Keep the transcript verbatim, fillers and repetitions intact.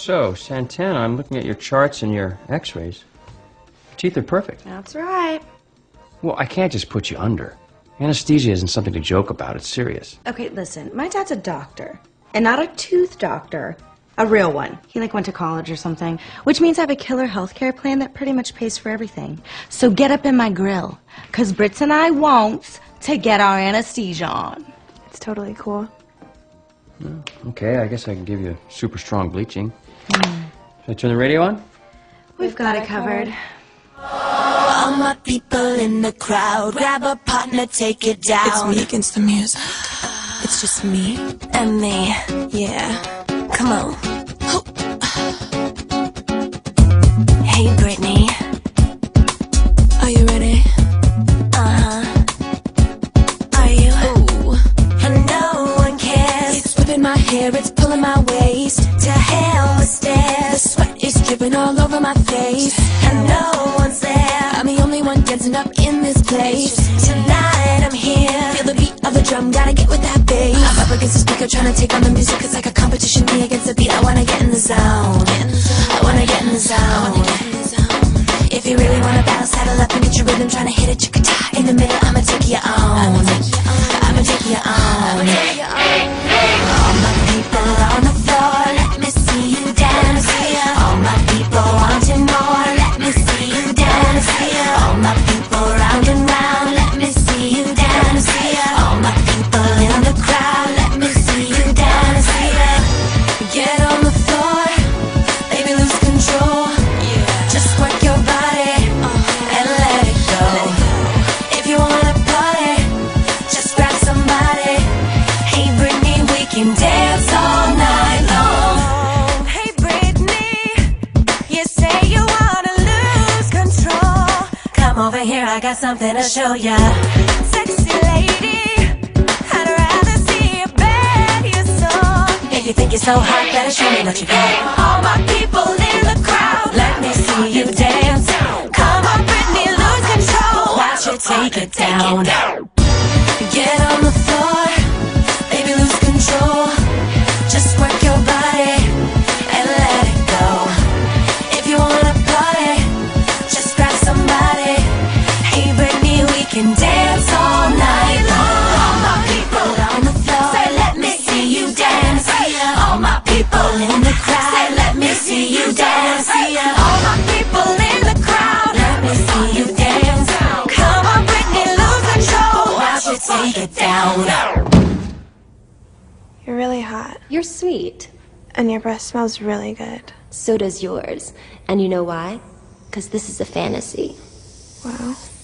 So, Santana, I'm looking at your charts and your x-rays. Your teeth are perfect. That's right. Well, I can't just put you under. Anesthesia isn't something to joke about. It's serious. Okay, listen. My dad's a doctor. And not a tooth doctor. A real one. He, like, went to college or something. Which means I have a killer healthcare plan that pretty much pays for everything. So get up in my grill. Because Brits and I want to get our anesthesia on. It's totally cool. Well, okay, I guess I can give you super strong bleaching. Mm. Should I turn the radio on? We've, We've got, got it covered. covered. All my people in the crowd, grab a partner, take it down. It's me against the music. It's just me and me. Yeah. Come on. Hey, Brittany. Are you ready? Uh-huh. Are you? Ooh. And no one cares. It's whipping my hair, it's pulling my waist. To hell with stairs. The sweat is dripping all over my face. And no one's there. I'm the only one dancing up in this place. Tonight I'm here. Feel the beat of the drum, gotta get with that bass. I'm up against the speaker, trying to take on the music. It's like a competition, me against the beat. I wanna get in the zone. I wanna get in the zone. If you really wanna battle, saddle up and get your rhythm. Trying to hit it, chicka-ta. In the middle, I'ma take you on. I'ma take you on. All my people on the floor, let me see you dance. All my people wanting more, let me see you dance. All my people round and round, let me see you dance. All my people in the crowd, let me see you dance. Get on the floor, baby, lose control. Just work your body and let it go. If you wanna party, just grab somebody. Hey, Brittany, we can dance all night long. Hey, Brittany, you say you wanna lose control. Come over here, I got something to show ya. Sexy lady, I'd rather see you bend your song. If you think you're so hot, better show me what you got. All my people in the crowd, let me see you dance. Come on, Brittany, lose control. Watch it, take it down. Get on the floor, baby, lose control. Just work your body and let it go. If you wanna party, just grab somebody. Hey, Brittany, we can dance all night long. All my people on the floor, say, let me see you dance. All my people in the crowd, say, let me see you dance. All my people in the crowd, let me see you dance. Come on, Brittany, lose control. Watch it, take it down. You're really hot. You're sweet. And your breath smells really good. So does yours. And you know why? Because this is a fantasy. Wow.